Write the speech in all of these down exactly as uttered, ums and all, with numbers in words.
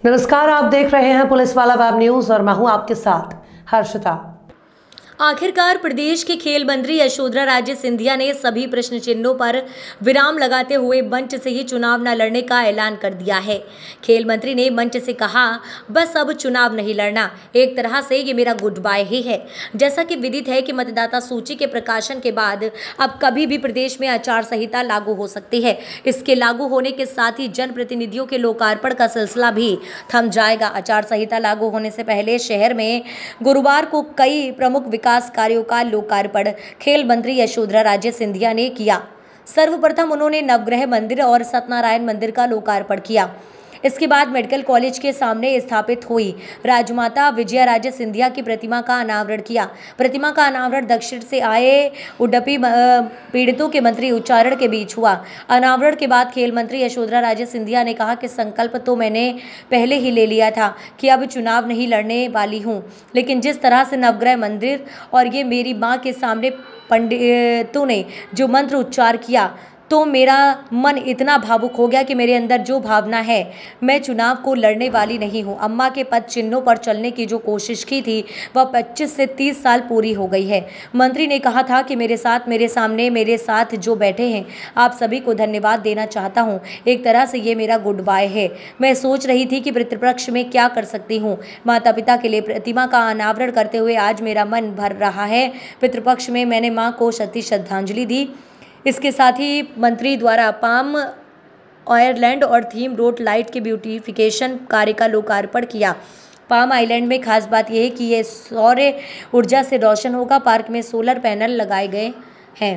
नमस्कार, आप देख रहे हैं पुलिस वाला वेब न्यूज और मैं हूं आपके साथ हर्षिता। आखिरकार प्रदेश के खेल मंत्री यशोधरा राजे सिंधिया ने सभी प्रश्न चिन्हों पर विराम लगाते हुए मंच से ही चुनाव न लड़ने का ऐलान कर दिया है। खेल मंत्री ने मंच से कहा, बस अब चुनाव नहीं लड़ना, एक तरह से ये मेरा गुड बाय ही है। जैसा कि विदित है कि मतदाता सूची के प्रकाशन के बाद अब कभी भी प्रदेश में आचार संहिता लागू हो सकती है। इसके लागू होने के साथ ही जनप्रतिनिधियों के लोकार्पण का सिलसिला भी थम जाएगा। आचार संहिता लागू होने से पहले शहर में गुरुवार को कई प्रमुख विकास कार्यों का लोकार्पण खेल मंत्री यशोधरा राजे सिंधिया ने किया। सर्वप्रथम उन्होंने नवग्रह मंदिर और सत्यनारायण मंदिर का लोकार्पण किया। इसके बाद मेडिकल कॉलेज के सामने स्थापित हुई राजमाता विजया राजे सिंधिया की प्रतिमा का अनावरण किया। प्रतिमा का अनावरण दक्षिण से आए उडुपी पीड़ितों के मंत्री उच्चारण के बीच हुआ। अनावरण के बाद खेल मंत्री यशोधरा राजे सिंधिया ने कहा कि संकल्प तो मैंने पहले ही ले लिया था कि अब चुनाव नहीं लड़ने वाली हूं, लेकिन जिस तरह से नवग्रह मंदिर और ये मेरी मां के सामने पंडितों ने जो मंत्र उच्चार किया तो मेरा मन इतना भावुक हो गया कि मेरे अंदर जो भावना है, मैं चुनाव को लड़ने वाली नहीं हूं। अम्मा के पद चिन्हों पर चलने की जो कोशिश की थी वह पच्चीस से तीस साल पूरी हो गई है। मंत्री ने कहा था कि मेरे साथ मेरे सामने मेरे साथ जो बैठे हैं, आप सभी को धन्यवाद देना चाहता हूं। एक तरह से ये मेरा गुड बाय है। मैं सोच रही थी कि पितृपक्ष में क्या कर सकती हूँ। माता पिता के लिए प्रतिमा का अनावरण करते हुए आज मेरा मन भर रहा है। पितृपक्ष में मैंने माँ को सती श्रद्धांजलि दी। इसके साथ ही मंत्री द्वारा पाम आइलैंड और थीम रोड लाइट के ब्यूटिफिकेशन कार्य का लोकार्पण किया। पाम आइलैंड में खास बात यह है कि यह सौर ऊर्जा से रोशन होगा। पार्क में सोलर पैनल लगाए गए हैं।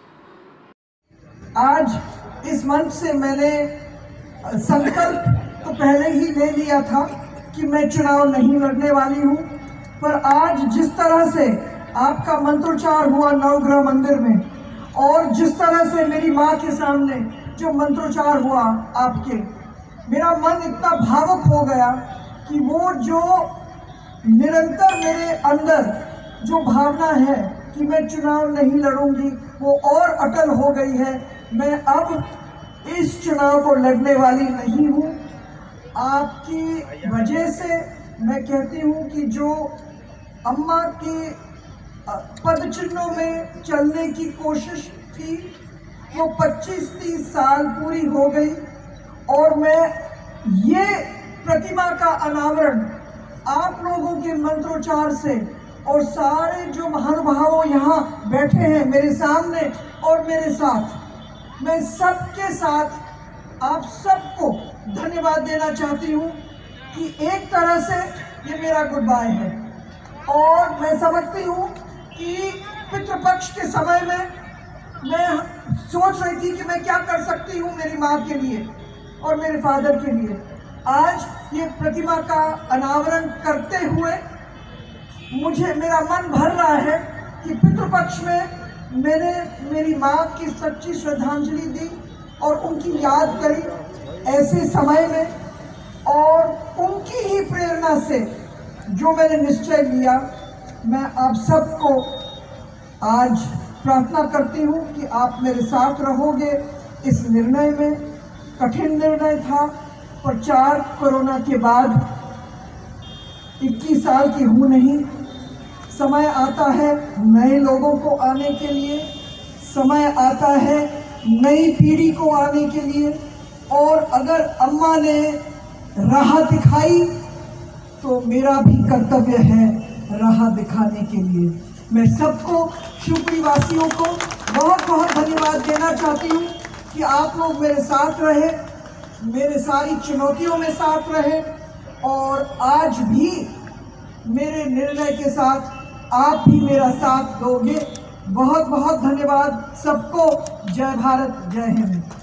आज इस मंच से मैंने संकल्प तो पहले ही ले लिया था कि मैं चुनाव नहीं लड़ने वाली हूं, पर आज जिस तरह से आपका मंत्रोच्चार हुआ नवग्रह मंदिर में और जिस तरह से मेरी माँ के सामने जो मंत्रोच्चार हुआ आपके, मेरा मन इतना भावुक हो गया कि वो जो निरंतर मेरे अंदर जो भावना है कि मैं चुनाव नहीं लड़ूंगी, वो और अटल हो गई है। मैं अब इस चुनाव को लड़ने वाली नहीं हूँ। आपकी वजह से मैं कहती हूँ कि जो अम्मा की पद चिन्हों में चलने की कोशिश थी वो पच्चीस तीस साल पूरी हो गई और मैं ये प्रतिमा का अनावरण आप लोगों के मंत्रोच्चार से और सारे जो महानुभावों यहाँ बैठे हैं मेरे सामने और मेरे साथ, मैं सबके साथ आप सबको धन्यवाद देना चाहती हूँ कि एक तरह से ये मेरा गुड बाय है। और मैं समझती हूँ कि पितृपक्ष के समय में मैं सोच रही थी कि मैं क्या कर सकती हूँ मेरी माँ के लिए और मेरे फादर के लिए। आज ये प्रतिमा का अनावरण करते हुए मुझे मेरा मन भर रहा है कि पितृपक्ष में मैंने मेरी माँ की सच्ची श्रद्धांजलि दी और उनकी याद करी ऐसे समय में, और उनकी ही प्रेरणा से जो मैंने निश्चय लिया, मैं आप सबको आज प्रार्थना करती हूँ कि आप मेरे साथ रहोगे इस निर्णय में। कठिन निर्णय था, प्रचार कोरोना के बाद इक्कीस साल की हूँ नहीं। समय आता है नए लोगों को आने के लिए, समय आता है नई पीढ़ी को आने के लिए, और अगर अम्मा ने राह दिखाई तो मेरा भी कर्तव्य है राह दिखाने के लिए। मैं सबको, शिवपुरी वासियों को बहुत बहुत धन्यवाद देना चाहती हूँ कि आप लोग मेरे साथ रहे, मेरे सारी चुनौतियों में साथ रहे, और आज भी मेरे निर्णय के साथ आप भी मेरा साथ दोगे। बहुत बहुत धन्यवाद सबको। जय भारत, जय हिंद।